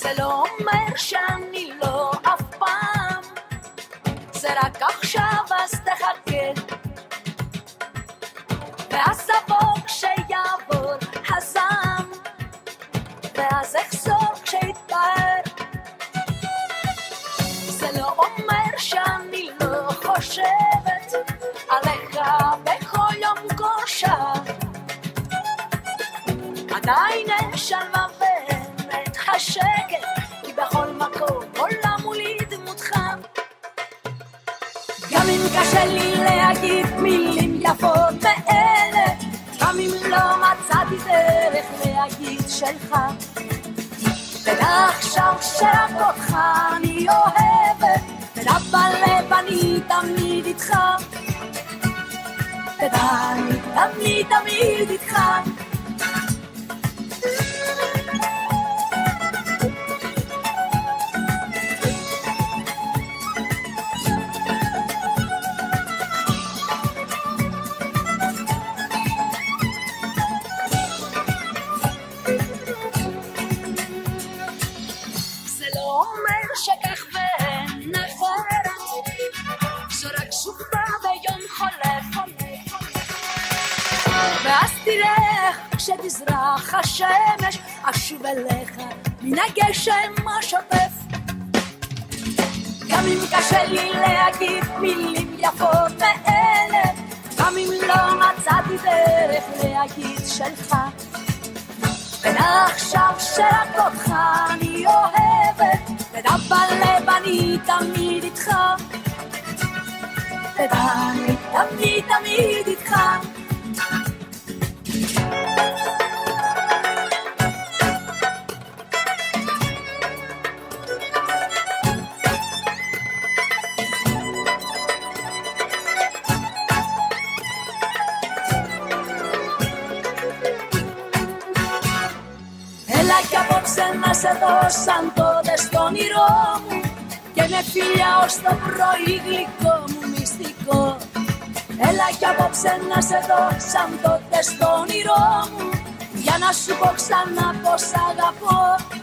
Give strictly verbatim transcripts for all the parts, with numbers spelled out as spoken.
לא אומר שאני לא אף פעם, זה רק עכשיו אז תחכה, ואז אבוא כשיעבור הזעם, ואז אחזור כשיתפאר. זה לא אומר שאני לא חושבת עליך בכל יום גושה, עדיין אין שלווה ואין השקט, כי בכל מקום עולה מולי דמותך. גם אם קשה לי להגיד מילים יפות מאלה, גם אם לא מצאתי דרך להגיד שלך, תדע עכשיו שרק אותך אני אוהבת, תדע בלב אני תמיד איתך, תדע אני תמיד תמיד איתך. כשתזרח השמש אשוב אליך מן הגשם השוטף. גם אם קשה לי להגיד מילים יפות מאלה, גם אם לא מצאתי דרך להגיד שלך, תדע עכשיו שרק אותך אני אוהבת, תדע בלב אני תמיד איתך, תדע אני תמיד תמיד איתך. Σε να σε δώσαν τότε στον όνειρό μου και με φιλιά ως το πρωί γλυκό μου μυστικό. Έλα κι απόψε να σε δώσαν τότε στον όνειρό μου για να σου πω ξανά πως αγαπώ,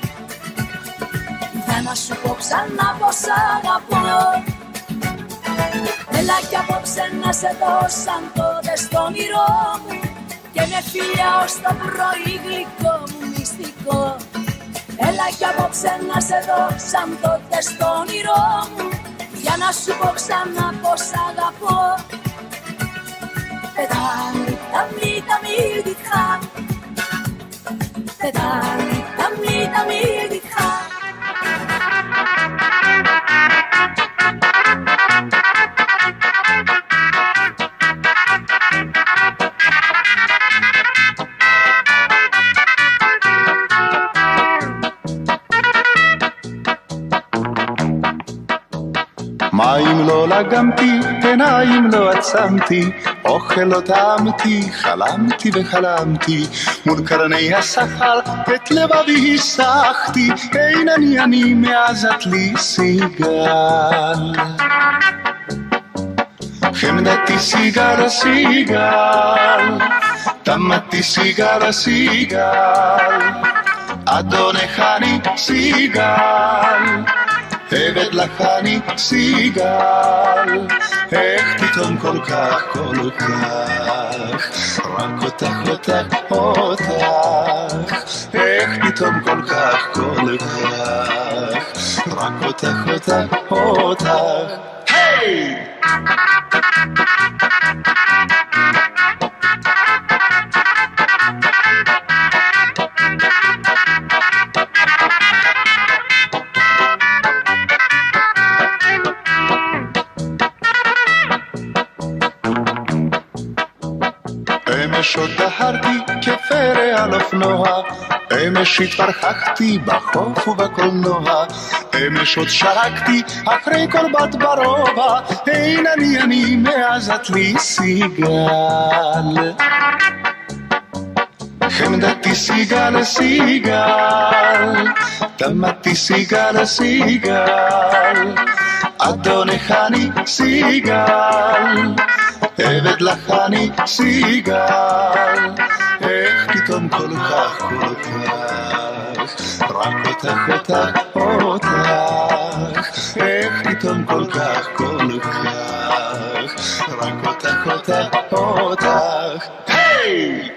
για να σου πω ξανά πως αγαπώ. Έλα κι απόψε να σε δώσαν τότε στον όνειρό μου και με φιλιά ως το πρωί γλυκό μου μυστικό. Έλα κι απόψε να σε δω σαν τότε στο όνειρό μου για να σου πω ξανά πως αγαπώ. Πετάνει τα μύτα μύτιχα, πετάνει τα μύτα μύτιχα. מים לא לגמתי, עיניים לא עצמתי, אוכל לא טעמתי, חלמתי וחלמתי, מול קרני השחר את לבבי הסחתי, אין אני אני מעזת לי סיגל. חמדתי סיגל סיגל, תמתי סיגל סיגל, אדונך אני סיגל, עבד לך אני סיגל, איך פתאום כל כך כל כך, רק אותך אותך אותך, איך פתאום כל כך כל כך, רק אותך אותך אותך. היי! אמש עוד דהרתי כפרא על אופנוע, אמש התפרחחתי בחוף ובקולנוע, אמש עוד שרקתי אחרי כל בת ברובע, אין אני אני מעזת לי סיגל. חמדתי סיגל סיגל, תמתי סיגל סיגל, אדונך אני סיגל, עבד לך אני סיגל, איך פתאום כל כך כל כך, רק אותך אותך, אותך, אותך, איך פתאום כל כך, כל כך, רק אותך, אותך, אותך, היי!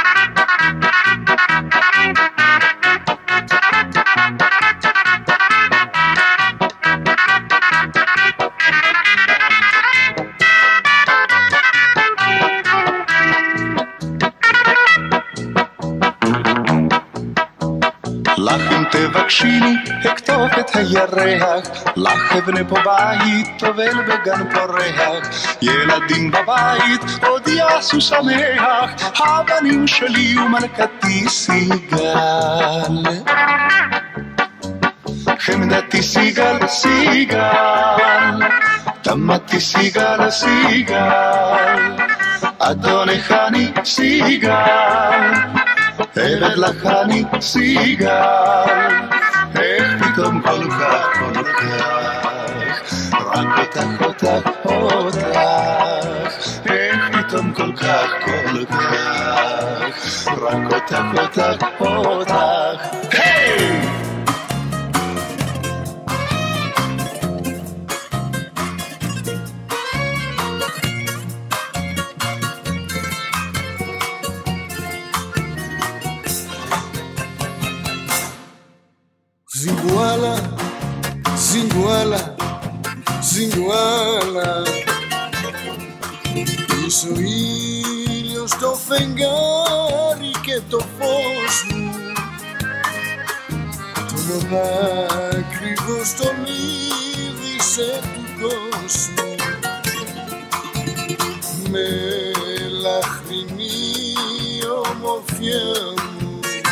לך אם תבקשיני, אכתוב את הירח, לך אבנה פה בית, טובל בגן פורח, ילדים בבית, עוד יעשו שמח, הבנים שלי ומלכתי סיגל. חמדתי סיגל, סיגל, תמתי סיגל, סיגל, אדונך אני סיגל, עבד לך אני סיגל, איך פתאום כל כך, כל כך, רק אותך, אותך, אותך, איך פתאום כל כך, כל כך, רק אותך, אותך, אותך, היי! Zinguala, Zinguala, Zinguala. Πίσω ήλιος το φεγγάρι και το φως μου, το μονάκριβο στολίδησε του κόσμου, με λαχρινή ομορφιά μου,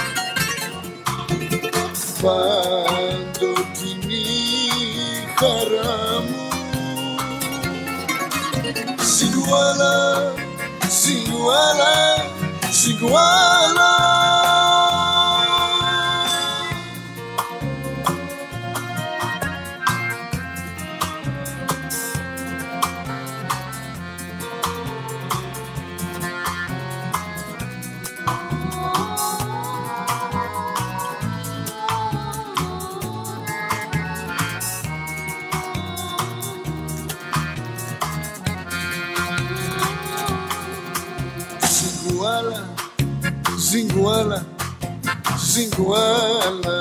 παντοτινή χαρά μου. Ziguala, Ziguala, Ziguala. Zinguala, Zinguala.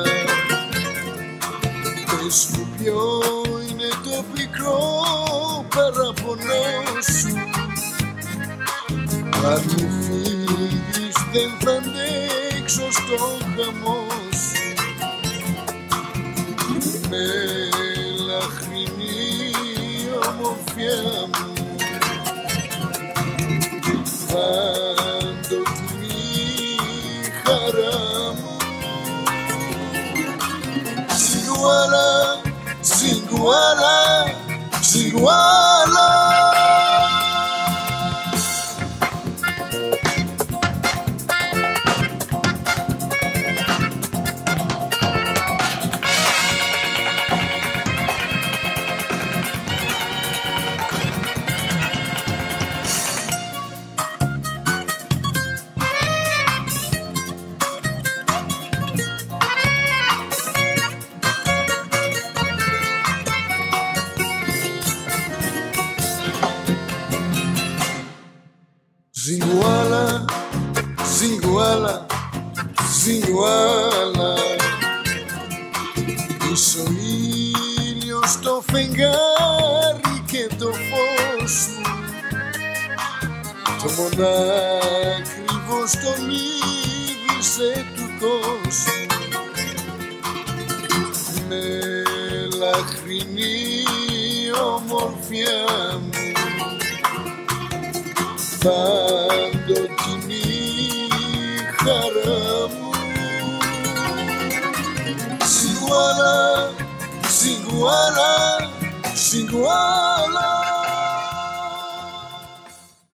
Πες μου ποιο είναι το πικρό παραπονό σου, αν μου φύγεις δεν θα αντέξω στο χαμό σου, με λαχρινή ομορφιά μου, Ziguala, Ziguala, Ziguala. Zinguala, Zinguala, Zinguala. Πίσω ήλιος το φεγγάρι και το φως σου, το μονάκριβο στολίδησε του κόσμου, με λαχρινή ομορφιά μου, παντοτινή χαρά μου. Ziguala, Ziguala, Ziguala.